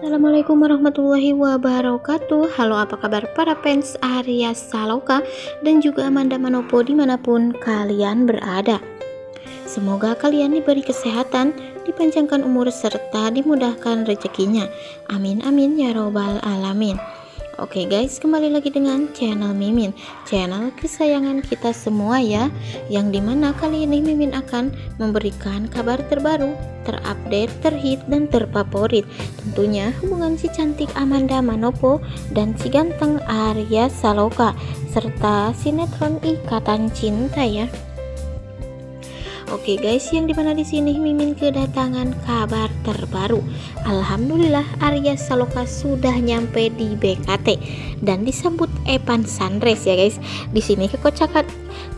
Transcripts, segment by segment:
Assalamualaikum warahmatullahi wabarakatuh. Halo, apa kabar para fans Arya Saloka dan juga Amanda Manopo dimanapun kalian berada. Semoga kalian diberi kesehatan, dipanjangkan umur serta dimudahkan rezekinya. Amin amin ya robbal alamin. Oke guys, kembali lagi dengan channel Mimin, channel kesayangan kita semua ya, yang dimana kali ini Mimin akan memberikan kabar terbaru, terupdate, terhit, dan terfavorit. Tentunya hubungan si cantik Amanda Manopo dan si ganteng Arya Saloka, serta sinetron Ikatan Cinta ya. Oke guys, yang dimana di sini Mimin kedatangan kabar terbaru. Alhamdulillah Arya Saloka sudah nyampe di BKT dan disambut Evan Sandres ya guys. Di sini kekocakan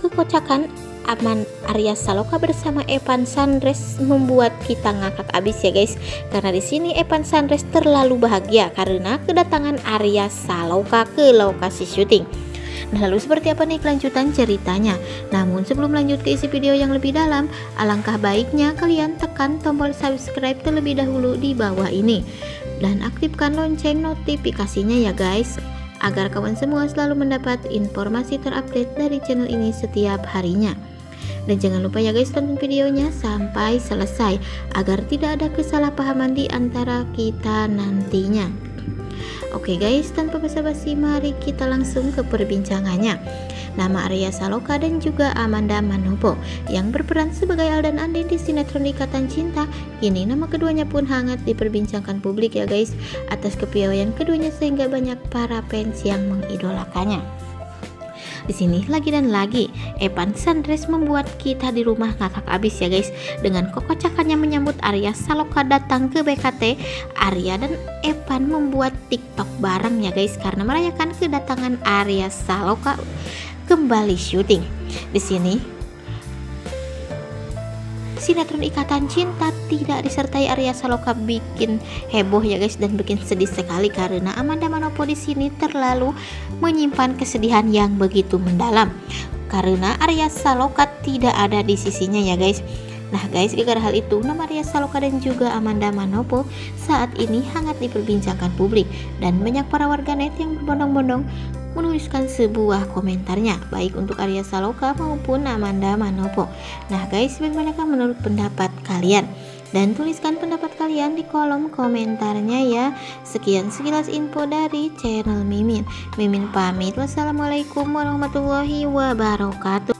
Arya Saloka bersama Evan Sandres membuat kita ngakak abis ya guys. Karena di sini Evan Sandres terlalu bahagia karena kedatangan Arya Saloka ke lokasi syuting. Nah, lalu seperti apa nih kelanjutan ceritanya? Namun sebelum lanjut ke isi video yang lebih dalam, alangkah baiknya kalian tekan tombol subscribe terlebih dahulu di bawah ini dan aktifkan lonceng notifikasinya ya guys, agar kawan semua selalu mendapat informasi terupdate dari channel ini setiap harinya. Dan jangan lupa ya guys, tonton videonya sampai selesai agar tidak ada kesalahpahaman di antara kita nantinya. Oke guys, tanpa basa-basi mari kita langsung ke perbincangannya. Nama Arya Saloka dan juga Amanda Manopo yang berperan sebagai Al dan Andin di sinetron Ikatan Cinta, kini nama keduanya pun hangat diperbincangkan publik ya guys, atas kepiawaian keduanya sehingga banyak para fans yang mengidolakannya. Di sini lagi dan lagi Evan Sandres membuat kita di rumah ngakak abis ya guys, dengan kekocakannya menyambut Arya Saloka datang ke BKT. Arya dan Evan membuat TikTok bareng ya guys karena merayakan kedatangan Arya Saloka kembali syuting. Di sini sinetron Ikatan Cinta tidak disertai Arya Saloka bikin heboh ya guys, dan bikin sedih sekali karena Amanda Manopo di sini terlalu menyimpan kesedihan yang begitu mendalam karena Arya Saloka tidak ada di sisinya ya guys. Nah guys, gara-gara hal itu nama Arya Saloka dan juga Amanda Manopo saat ini hangat diperbincangkan publik dan banyak para warganet yang berbondong-bondong menuliskan sebuah komentarnya baik untuk Arya Saloka maupun Amanda Manopo. Nah guys, bagaimanakah menurut pendapat kalian? Dan tuliskan pendapat kalian di kolom komentarnya ya. Sekian sekilas info dari channel Mimin. Mimin pamit. Wassalamualaikum warahmatullahi wabarakatuh.